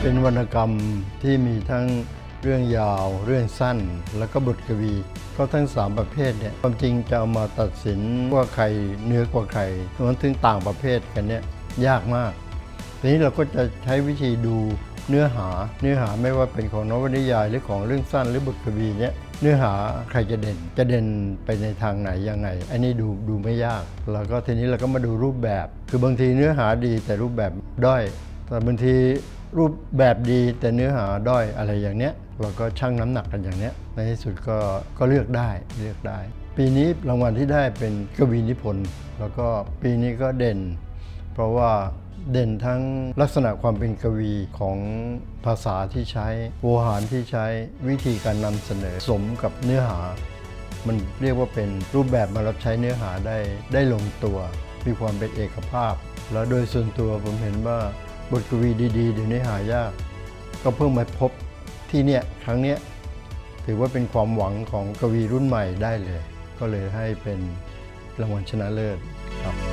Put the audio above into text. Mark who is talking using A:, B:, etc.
A: เป็นวรรณกรรมที่มีทั้งเรื่องยาวเรื่องสั้นแล้วก็บทกวีก็ทั้ง3ประเภทเนี่ยความจริงจะเอามาตัดสินว่าใครเหนือกว่าใครรวมถึงต่างประเภทกันเนี่ยยากมากทีนี้เราก็จะใช้วิธีดูเนื้อหาไม่ว่าเป็นของนวนิยายหรือของเรื่องสั้นหรือบทกวีเนี่ยเนื้อหาใครจะเด่นไปในทางไหนยังไงอันนี้ดูไม่ยากแล้วก็ทีนี้เราก็มาดูรูปแบบคือบางทีเนื้อหาดีแต่รูปแบบด้อยแต่บางทีรูปแบบดีแต่เนื้อหาด้อยอะไรอย่างเนี้ยเราก็ชั่งน้ำหนักกันอย่างเนี้ยในที่สุดก็เลือกได้ปีนี้รางวัลที่ได้เป็นกวีนิพนธ์แล้วก็ปีนี้ก็เด่นเพราะว่าเด่นทั้งลักษณะความเป็นกวีของภาษาที่ใช้โวหารที่ใช้วิธีการนำเสนอสมกับเนื้อหามันเรียกว่าเป็นรูปแบบมารับใช้เนื้อหาได้ลงตัวมีความเป็นเอกภาพแล้วโดยส่วนตัวผมเห็นว่าบทกวีดีๆเดี๋ยวนี้หายากก็เพิ่งมาพบที่เนี่ยครั้งเนี้ยถือว่าเป็นความหวังของกวีรุ่นใหม่ได้เลยก็เลยให้เป็นรางวัลชนะเลิศครับ